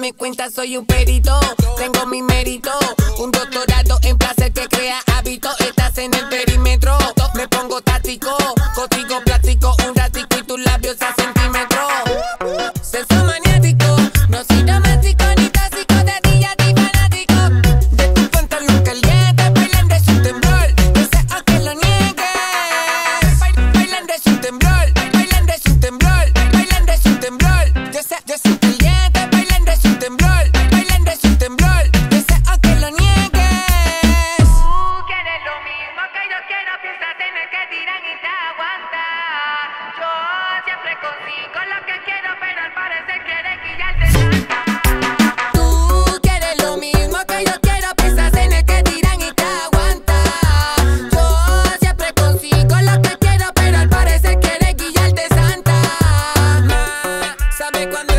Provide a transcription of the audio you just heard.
mi cuenta soy un perito, tengo mi mérito, un doctorado en placer que crea hábito. Estás en el perímetro, me pongo táctico, contigo platico un ratico y tus labios a centímetros. Sexo maniático, no soy romántico ni tóxico, de ti ya estoy fanático. De tu pantalón caliente, bailando es un temblor, deseo que lo niegues. Bailando es un temblor, bailando es un temblor, bailando es un temblor. Yo soy caliente, bailando es un temblor, bailando es un temblor, deseo que lo niegues. Tú quieres lo mismo que yo quiero, piensas en el que dirán y te aguantas. Yo siempre consigo lo que quiero, pero al parecer quieres guillarte tanta. Tú quieres lo mismo que yo quiero, piensas en el que dirán y te aguantas. Yo siempre consigo lo que quiero, pero al parecer quieres guillarte santa. ¿Sabe cuándo